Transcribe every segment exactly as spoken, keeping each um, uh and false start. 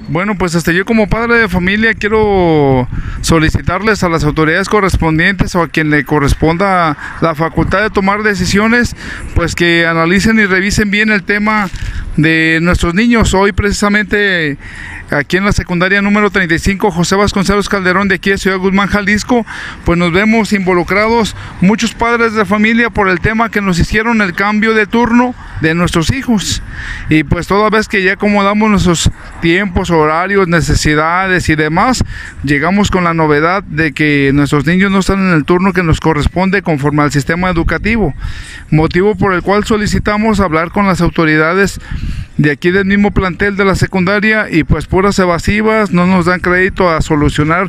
Bueno, pues este, yo como padre de familia quiero solicitarles a las autoridades correspondientes o a quien le corresponda la facultad de tomar decisiones, pues que analicen y revisen bien el tema de nuestros niños. Hoy precisamente aquí en la secundaria número treinta y cinco José Vasconcelos Calderón de aquí de Ciudad Guzmán, Jalisco, pues nos vemos involucrados muchos padres de familia por el tema que nos hicieron el cambio de turno de nuestros hijos, y pues toda vez que ya acomodamos nuestros tiempos, horarios, necesidades y demás, llegamos con la novedad de que nuestros niños no están en el turno que nos corresponde conforme al sistema educativo, motivo por el cual solicitamos hablar con las autoridades de aquí del mismo plantel de la secundaria, y pues puras evasivas, no nos dan crédito a solucionar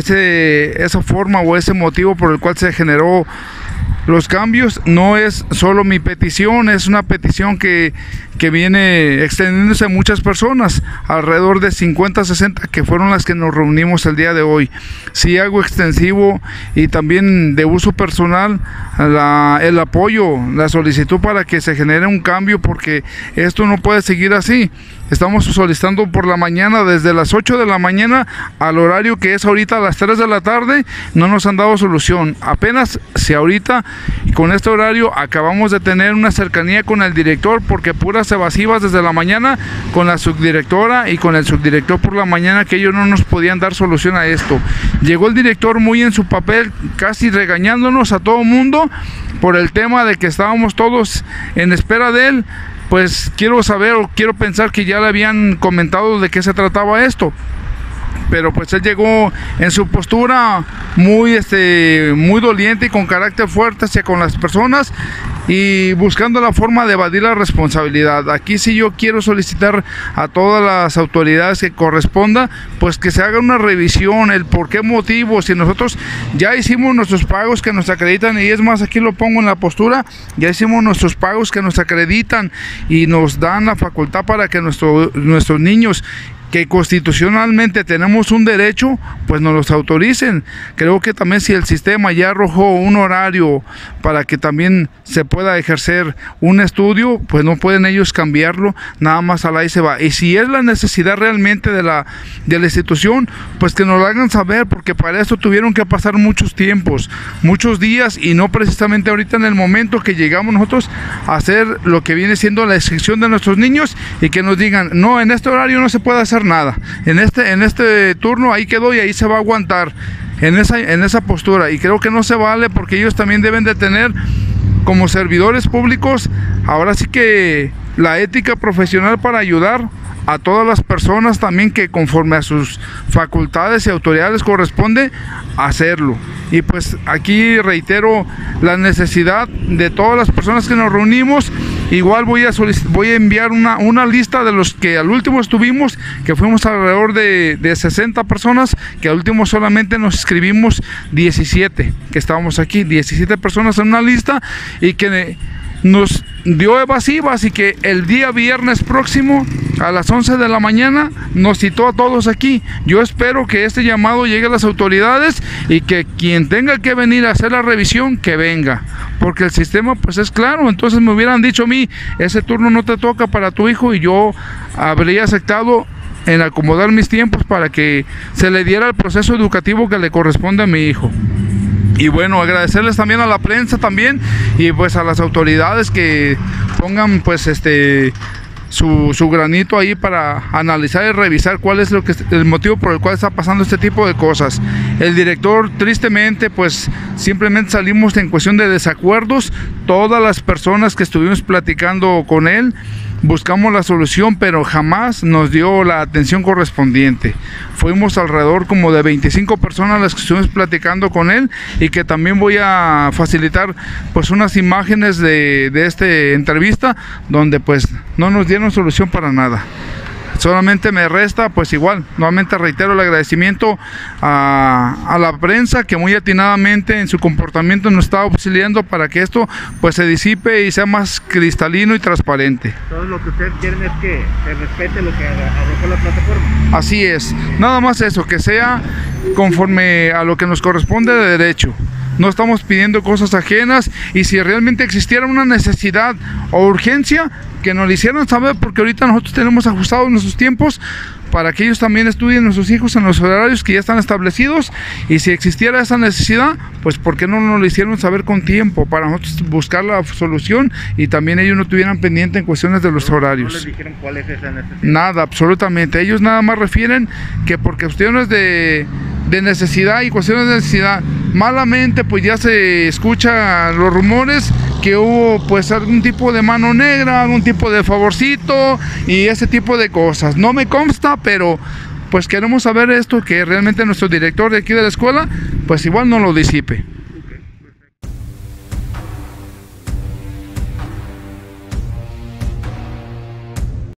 ese, esa forma o ese motivo por el cual se generó los cambios. No es solo mi petición, es una petición que, que viene extendiéndose a muchas personas, alrededor de cincuenta, sesenta, que fueron las que nos reunimos el día de hoy. Sí hago extensivo y también de uso personal la, el apoyo, la solicitud para que se genere un cambio, porque esto no puede seguir así. Estamos solicitando por la mañana, desde las ocho de la mañana al horario que es ahorita a las tres de la tarde, no nos han dado solución. Apenas si ahorita con este horario acabamos de tener una cercanía con el director, porque puras evasivas desde la mañana con la subdirectora y con el subdirector por la mañana, que ellos no nos podían dar solución a esto. Llegó el director muy en su papel, casi regañándonos a todo mundo por el tema de que estábamos todos en espera de él. Pues quiero saber o quiero pensar que ya le habían comentado de qué se trataba esto, pero pues él llegó en su postura muy este muy doliente y con carácter fuerte hacia con las personas, y buscando la forma de evadir la responsabilidad. Aquí sí yo quiero solicitar a todas las autoridades que corresponda, pues que se haga una revisión, el por qué motivo, si nosotros ya hicimos nuestros pagos que nos acreditan, y es más, aquí lo pongo en la postura, ya hicimos nuestros pagos que nos acreditan y nos dan la facultad para que nuestro, nuestros niños, que constitucionalmente tenemos un derecho, pues nos los autoricen. Creo que también si el sistema ya arrojó un horario para que también se pueda ejercer un estudio, pues no pueden ellos cambiarlo, nada más a la ahí se va. Y si es la necesidad realmente de la, de la institución, pues que nos lo hagan saber, porque para esto tuvieron que pasar muchos tiempos, muchos días, y no precisamente ahorita en el momento que llegamos nosotros a hacer lo que viene siendo la inscripción de nuestros niños, y que nos digan, no, en este horario no se puede hacer nada, en este en este turno ahí quedó y ahí se va a aguantar en esa en esa postura. Y creo que no se vale, porque ellos también deben de tener, como servidores públicos, ahora sí que la ética profesional para ayudar a todas las personas también, que conforme a sus facultades y autoridades corresponde hacerlo. Y pues aquí reitero la necesidad de todas las personas que nos reunimos. Igual voy a voy a enviar una, una lista de los que al último estuvimos, que fuimos alrededor de, de sesenta personas, que al último solamente nos inscribimos diecisiete, que estábamos aquí, diecisiete personas en una lista, y que nos dio evasivas, y que el día viernes próximo a las once de la mañana nos citó a todos aquí. Yo espero que este llamado llegue a las autoridades, y que quien tenga que venir a hacer la revisión, que venga, porque el sistema pues es claro. Entonces me hubieran dicho a mí, ese turno no te toca para tu hijo, y yo habría aceptado en acomodar mis tiempos para que se le diera el proceso educativo que le corresponde a mi hijo. Y bueno, agradecerles también a la prensa también, y pues a las autoridades que pongan pues este su, su granito ahí para analizar y revisar cuál es lo que el motivo por el cual está pasando este tipo de cosas. El director, tristemente, pues simplemente salimos en cuestión de desacuerdos. Todas las personas que estuvimos platicando con él, buscamos la solución, pero jamás nos dio la atención correspondiente. Fuimos alrededor como de veinticinco personas las que estuvimos platicando con él, y que también voy a facilitar pues unas imágenes de, de esta entrevista, donde pues no nos dieron solución para nada. Solamente me resta, pues igual, nuevamente reitero el agradecimiento a, a la prensa, que muy atinadamente en su comportamiento nos está auxiliando para que esto pues se disipe y sea más cristalino y transparente. Todo lo que ustedes quieren es que se respete lo que arrojó la plataforma. Así es, nada más eso, que sea conforme a lo que nos corresponde de derecho. no estamos pidiendo cosas ajenas, y si realmente existiera una necesidad o urgencia, que nos lo hicieran saber, porque ahorita nosotros tenemos ajustados nuestros tiempos para que ellos también estudien nuestros hijos en los horarios que ya están establecidos, y si existiera esa necesidad, pues ¿por qué no nos lo hicieron saber con tiempo para nosotros buscar la solución y también ellos no tuvieran pendiente en cuestiones de los horarios? ¿No les dijeron cuál es esa necesidad? Nada, absolutamente. Ellos nada más refieren que porque cuestiones de, de necesidad y cuestiones de necesidad, malamente pues ya se escuchan los rumores que hubo pues algún tipo de mano negra, algún tipo de favorcito y ese tipo de cosas. No me consta, pero pues queremos saber esto, que realmente nuestro director de aquí de la escuela pues igual no lo disipe.